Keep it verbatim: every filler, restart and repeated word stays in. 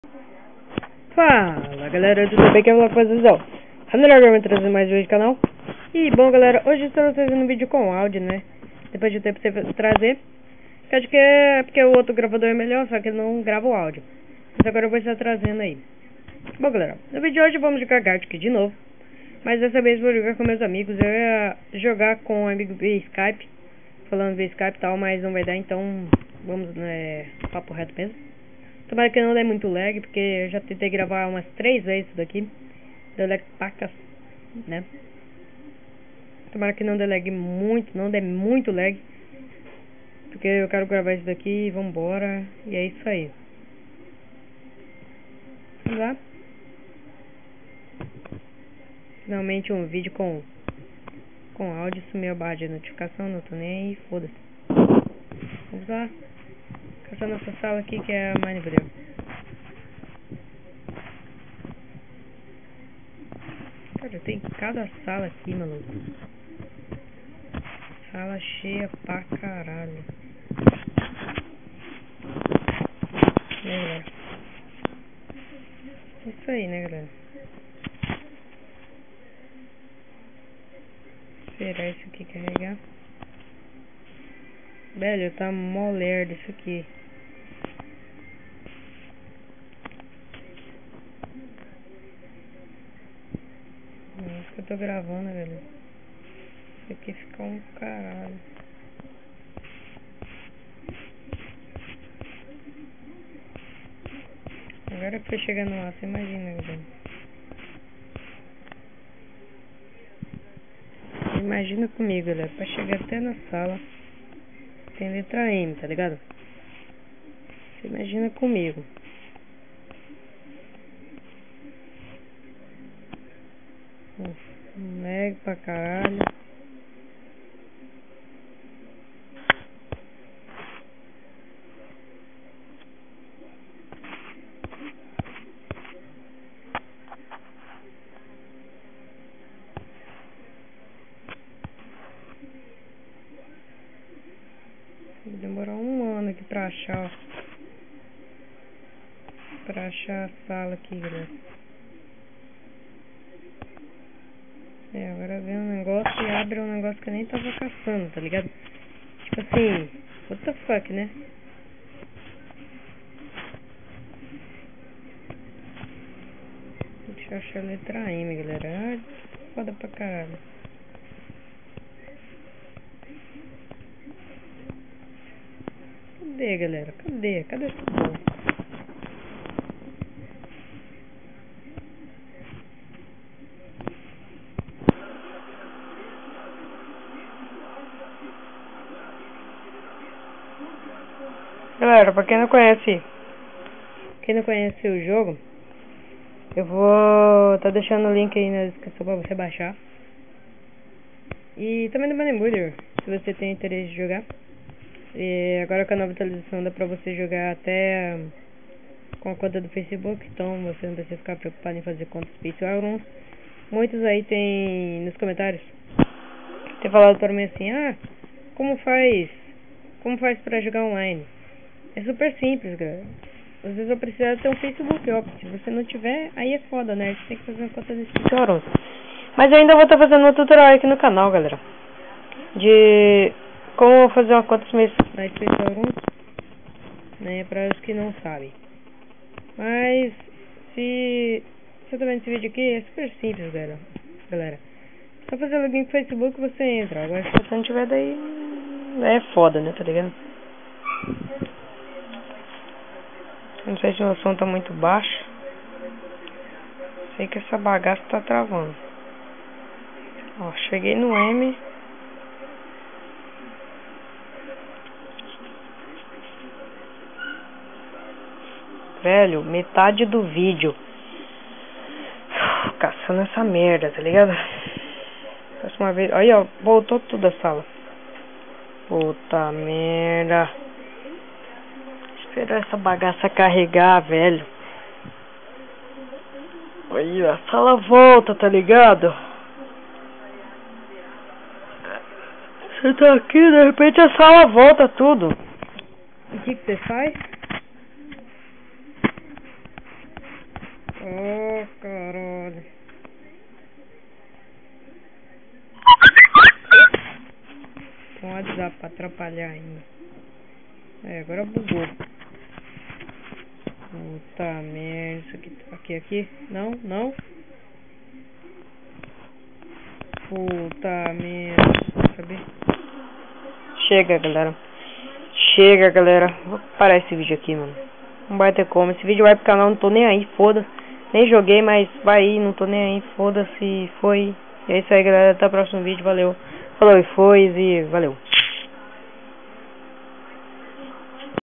Fala galera, tudo bem? Que é o Fazizão. A melhor forma de trazer mais vídeo do canal. E bom galera, hoje estamos fazendo um vídeo com áudio, né? Depois de um tempo você trazer. Eu acho que é porque o outro gravador é melhor, só que ele não grava o áudio. Mas agora eu vou estar trazendo aí. Bom galera, no vídeo de hoje vamos jogar Gartic de novo. Mas dessa vez vou jogar com meus amigos. Eu ia jogar com um amigo via Skype, falando via Skype e tal, mas não vai dar, então vamos, né, papo reto mesmo. Tomara que não dê muito lag, porque eu já tentei gravar umas três vezes isso daqui. Deu lag pacas, né? Tomara que não dê lag muito, não dê muito lag. Porque eu quero gravar isso daqui e vambora. E é isso aí. Vamos lá. Finalmente um vídeo com com áudio. Sumiu a barra de notificação, não tô nem aí, foda-se. Vamos lá. Essa nossa sala aqui que é a Minecraft. Cara, tem cada sala aqui, maluco. Sala cheia pra caralho. E aí, galera? Isso aí, né, galera? Esperar isso aqui carregar. Velho, tá mó lerdo isso aqui. É isso que eu tô gravando, velho. Isso aqui fica um caralho. Agora que foi chegando lá, você imagina, galera. Imagina comigo, galera. Pra chegar até na sala tem letra M, tá ligado? Você imagina comigo. Um lag pra caralho. Vai demorar um ano aqui pra achar, pra achar a sala aqui, galera. É, agora vem um negócio e abre um negócio que eu nem tava caçando, tá ligado? Tipo assim, what the fuck, né? Deixa eu achar a letra M, galera. Ah, foda pra caralho. Cadê, galera? Cadê? Cadê essa porra? Galera, pra quem não conhece, quem não conhece o jogo, eu vou tá deixando o link aí na descrição pra você baixar. E também no Bodybuilder, se você tem interesse de jogar. E agora com a nova atualização dá pra você jogar até com a conta do Facebook, então você não precisa ficar preocupado em fazer contas Patreon. Muitos aí tem nos comentários tem falado pra mim assim, ah, como faz como faz pra jogar online? É super simples, galera. Às vezes eu preciso ter um Facebook, ó. Se você não tiver, aí é foda, né? Você tem que fazer uma conta desse Patreon. Mas eu ainda vou estar fazendo um tutorial aqui no canal, galera, de como fazer uma conta na Patreon, né? Para os que não sabem. Mas se você tá vendo esse vídeo aqui, é super simples, galera. Galera, só fazer login com Facebook você entra. Agora se você não tiver, daí é foda, né? Tá ligado? Não sei se o som tá muito baixo. Sei que essa bagaça tá travando. Ó, cheguei no M. Velho, metade do vídeo caçando essa merda, tá ligado? Próxima vez. Aí, ó, voltou tudo a sala. Puta merda. Esperar essa bagaça carregar, velho. Aí, a sala volta, tá ligado? Você tá aqui, de repente a sala volta tudo. O que que você faz? Oh, caralho. Com o WhatsApp pra atrapalhar ainda. É, agora bugou. Puta merda. Isso aqui, aqui, aqui. Não, não. Puta merda. Sabe? Chega, galera. Chega, galera. Vou parar esse vídeo aqui, mano. Não vai ter como. Esse vídeo vai pro canal, não tô nem aí, foda. Nem joguei, mas vai aí, não tô nem aí, foda-se, foi. E é isso aí, galera. Até o próximo vídeo, valeu. Falou e foi, e valeu.